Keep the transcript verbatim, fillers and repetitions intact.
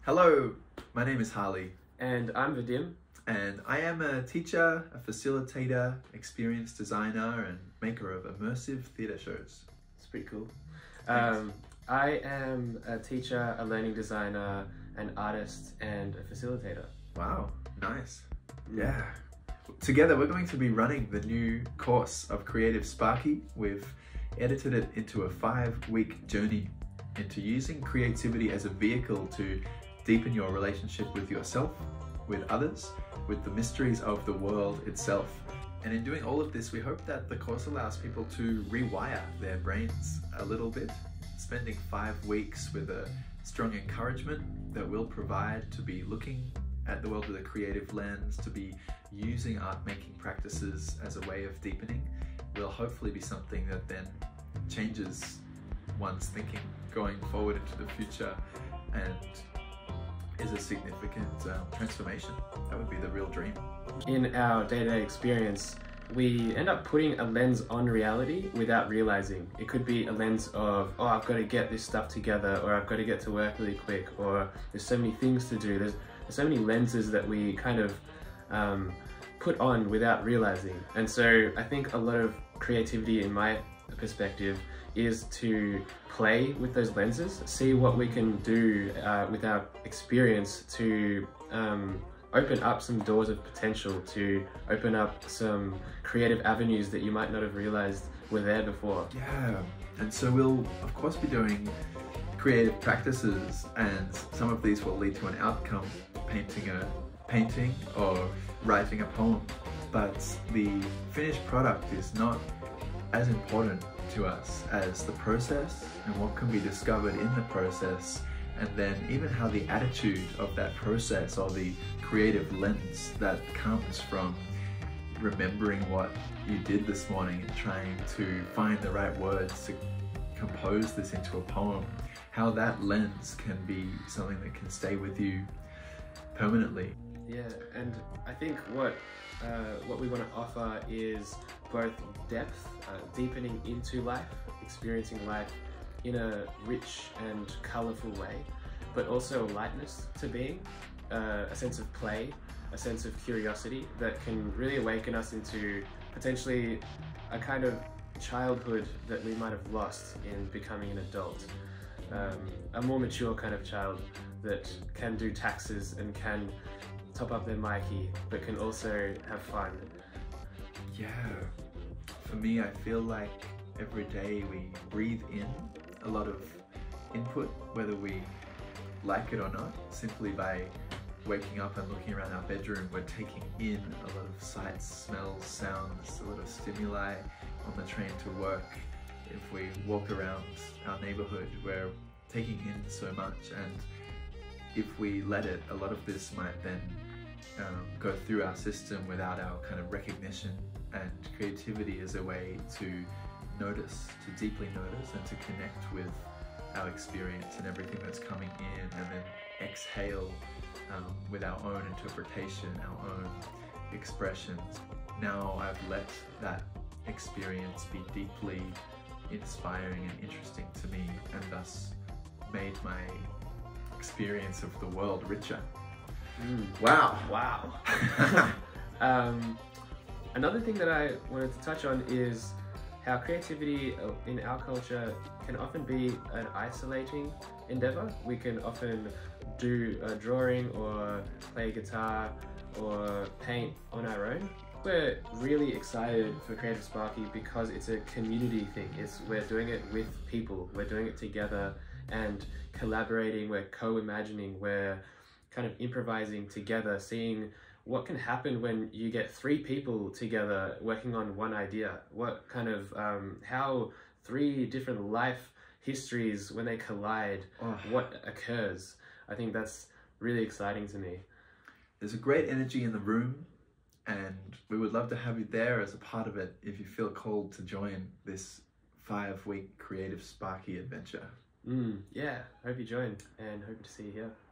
Hello, my name is Harley. And I'm Vadim. And I am a teacher, a facilitator, experienced designer, and maker of immersive theatre shows. It's pretty cool. Um, I am a teacher, a learning designer, an artist, and a facilitator. Wow, nice. Yeah. Together we're going to be running the new course of Creative Sparky. We've edited it into a five-week journey into using creativity as a vehicle to deepen your relationship with yourself, with others, with the mysteries of the world itself. And in doing all of this, we hope that the course allows people to rewire their brains a little bit, spending five weeks with a strong encouragement that we'll provide to be looking at the world with a creative lens, to be using art making practices as a way of deepening, will hopefully be something that then changes one's thinking going forward into the future and is a significant um, transformation. That would be the real dream. In our day-to-day experience, we end up putting a lens on reality without realizing. It could be a lens of, oh, I've got to get this stuff together, or I've got to get to work really quick, or there's so many things to do. There's, there's so many lenses that we kind of um, put on without realizing. And so I think a lot of creativity, in my perspective, is to play with those lenses, see what we can do uh, with our experience to um, open up some doors of potential, to open up some creative avenues that you might not have realized were there before. Yeah, and so we'll of course be doing creative practices, and some of these will lead to an outcome, painting a painting or writing a poem, but the finished product is not as important to us as the process and what can be discovered in the process, and then even how the attitude of that process or the creative lens that comes from remembering what you did this morning and trying to find the right words to compose this into a poem, how that lens can be something that can stay with you permanently. Yeah, and I think what uh, what we want to offer is both depth, uh, deepening into life, experiencing life in a rich and colourful way, but also a lightness to being, uh, a sense of play, a sense of curiosity that can really awaken us into potentially a kind of childhood that we might have lost in becoming an adult. Um, a more mature kind of child that can do taxes and can top up their Mikey, but can also have fun. Yeah, for me, I feel like every day we breathe in a lot of input, whether we like it or not, simply by waking up and looking around our bedroom. We're taking in a lot of sights, smells, sounds, a lot of stimuli on the train to work. If we walk around our neighborhood, we're taking in so much, and if we let it, a lot of this might then um, go through our system without our kind of recognition. And creativity is a way to notice, to deeply notice and to connect with our experience and everything that's coming in, and then exhale um, with our own interpretation, our own expressions. Now I've let that experience be deeply inspiring and interesting to me, and thus made my experience of the world richer. Mm. Wow. Wow. um, another thing that I wanted to touch on is how creativity in our culture can often be an isolating endeavor. We can often do a drawing or play guitar or paint on our own. We're really excited for Creative Sparky because it's a community thing. It's, we're doing it with people, we're doing it together and collaborating, we're co-imagining, we're kind of improvising together, seeing what can happen when you get three people together working on one idea. What kind of, um, how three different life histories, when they collide, oh. what occurs. I think that's really exciting to me. There's a great energy in the room, and we would love to have you there as a part of it if you feel called to join this five-week Creative Sparky adventure. Mm, yeah, hope you join and hope to see you here.